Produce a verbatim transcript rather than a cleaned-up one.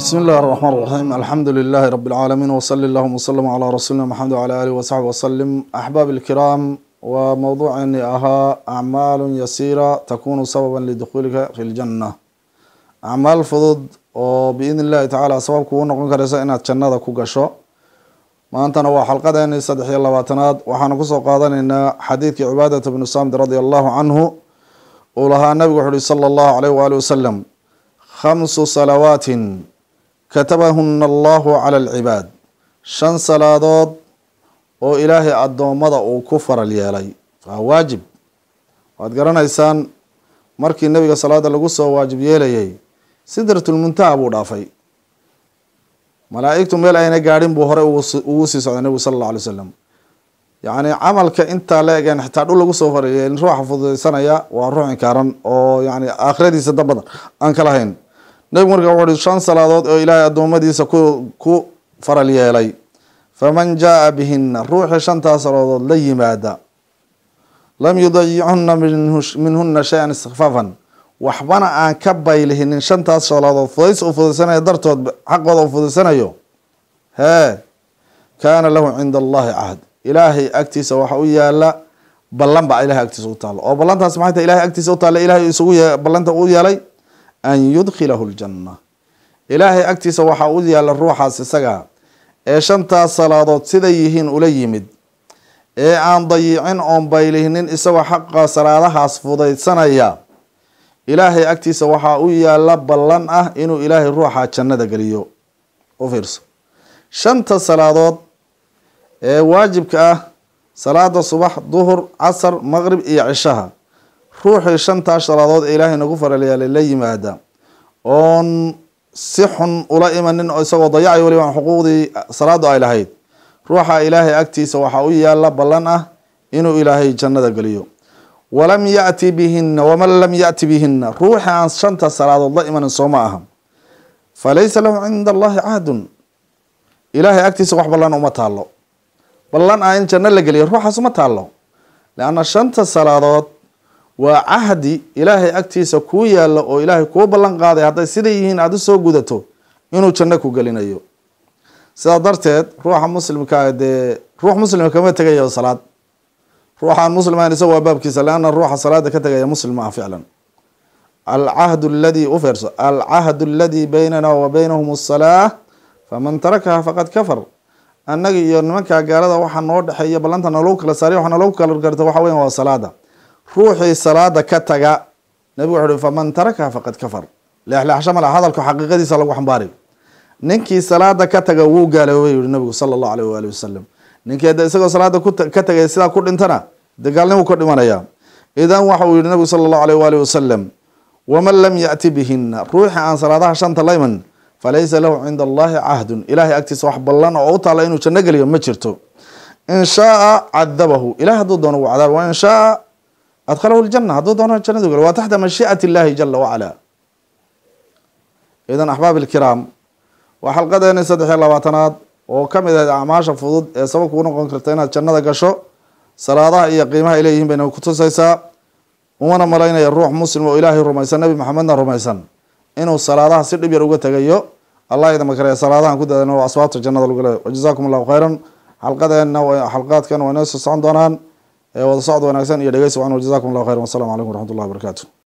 بسم الله الرحمن الرحيم الحمد لله رب العالمين وصلى اللهم وسلم على رسولنا محمد وعلى آله وصحبه وسلم. أحباب الكرام، وموضوع أني أها أعمال يسيرة تكون سببا لدخولك في الجنة. أعمال فضد وبإذن الله تعالى سببك ونقول كرسا إنها تشنّد كوكشو. ما أنت نوع حلقة أني صدح الله واتناد وحنقص قادن إن حديث عبادة بن الصامت رضي الله عنه ولها النبي صلى الله عليه وآله وسلم: خمس صلوات كتبهن الله على العباد. شن صلادود oo ilaahay adoomada uu ku faral yeelay waa waajib. waad garanaysaan markii nabiga salaada lagu soo waajib yeelayay sidratul muntaha buu dhaafay, malaa'iktu meel ayna gaadhin buu hore ugu sii socday nabiga sallallahu alayhi wasallam. yacni camalka intaa la eegeen xitaa dhul lagu soo faral yeelay ruuxa fududaysanaya waa ruux inkaaran oo yacni aakhiradiisa dabada aan kala hayn. nabigu markaa wuxuu yidhi shan salaadood oo ilaahay adoomadiisa ku ku faral yeelay, faman jaa bihina ruuxi shantaas salaadood la yimaada lam yudayicuna minhuna shay-an istikfaafan, waxbana aan ka baylihinin shantaas salaadood fudays u fudaysanayo dartood xaqooda u fudaysanayo, hee kaana lahu cinda allahi cahd, ilaahay agtiisa waxa u yaala ballan baa ilahay agtiisa u taalo. oo ballantaas maxay tahay? ilahay agtiisa u taalla ilahay isugu ballanta u yeelay an yudkhilahu ljanna. ilaahay agtiisa waxaa u yaala ruuxaas isaga ee shantaas salaadood siday yihiin ula yimid, ee aan dayicin oon baylihinin isagoo xaqa salaadahaas fudaysanaya, ilaahay agtiisa waxaa u yaala ballan ah inuu ilaahay ruuxa jannada geliyo. u fiirso, shanta salaadood ee waajibka ah, salaada subax, duhur, casar, maqrib iyo cishaha, ruuxii shantaas salaadood ee ilaahay nagu faral yeelay la yimaada oon si xun ula imanin oo isagoo dayacay waliba aan xuquuqdii salaadu ay lahayd, ruuxa ilaahay agtiisa waxaa u yaala ballan ah inuu ilaahay jannada geliyo. walam yati bihina waman lam yati bihina, ruuxi aan shanta salaadood la imanin soo ma aha, falaysa lahu cinda allahi cahdun, ilaahay agtiisa wax ballan uma taalo. ballan ah in janno la geliyo ruuxaas uma taalo, leanna shanta salaadood waa cahdi ilaahay agtiisa kuu yaalo oo ilaahay kuu ballan qaaday hadday siday yihiin aada u soo gudato inuu janno ku gelinayo. sidaa darteed ruuxa muslimkaa dee ruux muslima kama tegayo salaad, ruuxaan muslimayn isaga waa baabkiisa, leanna ruuxa salaada ka tegaya muslim ma ah ficlan. alcahdu aladi u fiirso alcahdu aladi baynana wa baynahum asalaa faman tarakaha faqad kafar. annaga iyo nimankaa gaalada waxaa noo dhexeeya ballanta naloogu kala saariy waxa naloogu kala garta waxa weyan waa salaada. ruuxii salaada ka taga, nabigu wuxuu uhi faman tarakaha faqad kafar. leexleexsho mala hadalka xaqiiqadiisa lagu xambaari. ninkii salaada ka taga wuu gaaloobay yihi nabigu sala allahu alayh waali wasalam. ninkii hadda isagoo salaada ka tagay sidaa ku dhintana dee gaalnimu ka dhimanaya. idan waxa uu yihi nabigu sala allahu alayh waali wasalam: waman lam yati bihina, ruuxi aan salaadaha shanta la iman, falaysa lahu cinda allahi cahdun, ilaahay agtiisa wax ballan oo u taala inuu janno geliyo ma jirto. in shaaa cadabahu, ilahay hadduu doono wuu cadaab, wa in shaaa adkhalahu ljanna, hadduu doono jannadu geliyo. waa taxta mashii'ati illahi jala wacala. idan axbaab ilkiraam, waa xalqadeeni saddex iyo labaatanaad oo ka mid ahayd acmaasha fudud ee sabab kuu noqon karta inaad jannada gasho. salaadaha iyo qiimaha ay leeyihiin bayna kutusaysaa. umana malaynaya ruux muslim oo ilaahay rumaysan, nabi maxamedna rumaysan, inuu salaadaha si dhib yar uga tegayo. allah idama kale salaadahan ku dadano waa asbaabta jannada lagu leeyahay. wajazaakum allahu khayran. xalqadeena xalqaadkan waa inoo soo socon doonaan. wada socod wanaagsan iyo dhegeysi wacan. wajazaakum allahu khayran. wassalamu calaykum waraxmat ullahi wabarakaatu.